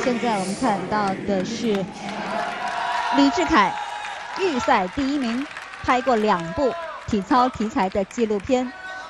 现在我们看到的是李智凯，预赛第1名，拍过2部体操题材的纪录片。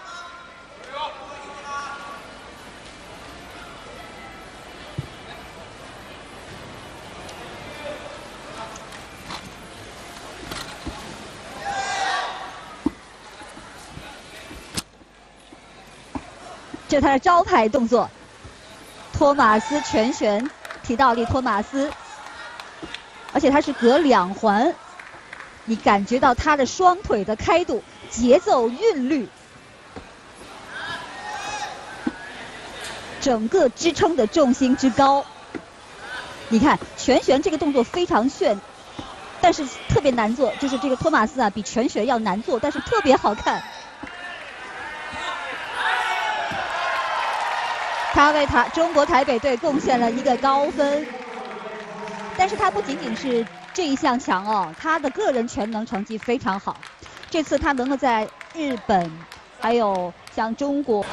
这是他的招牌动作，托马斯全旋，提倒立托马斯，而且他是隔2环，你感觉到他的双腿的开度、节奏、韵律，整个支撑的重心之高。你看全旋这个动作非常炫，但是特别难做，就是这个托马斯啊比全旋要难做，但是特别好看。他为中国台北队贡献了1个高分，但是他不仅仅是这一项强哦，他的个人全能成绩非常好。这次他能够在日本，还有像中国，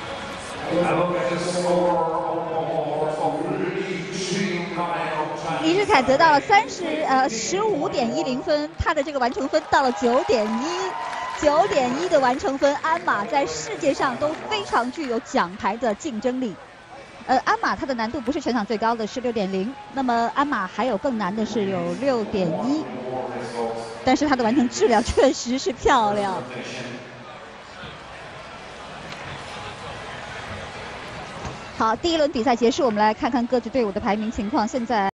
李智凯得到了15.10分，他的这个完成分到了9.1的完成分，鞍马在世界上都非常具有奖牌的竞争力。鞍马它的难度不是全场最高的，是6.0，那么鞍马还有更难的是有6.1，但是它的完成质量确实是漂亮。好，第1轮比赛结束，我们来看看各支队伍的排名情况。现在。